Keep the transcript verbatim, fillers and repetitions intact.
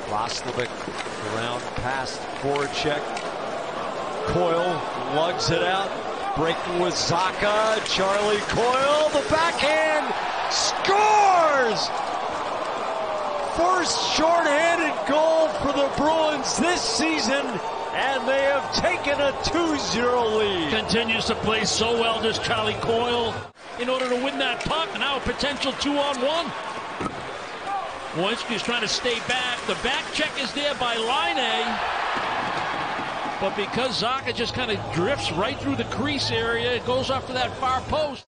Roslovic around past Voracek. Coyle lugs it out. Breaking with Zacha. Charlie Coyle, the backhand, scores! First shorthanded goal for the Bruins this season, and they have taken a two zero lead. Continues to play so well, this Charlie Coyle, in order to win that puck. Now a potential two-on-one. Wojnarowski's trying to stay back. The back check is there by Laine. But because Zacha just kind of drifts right through the crease area, it goes off to that far post.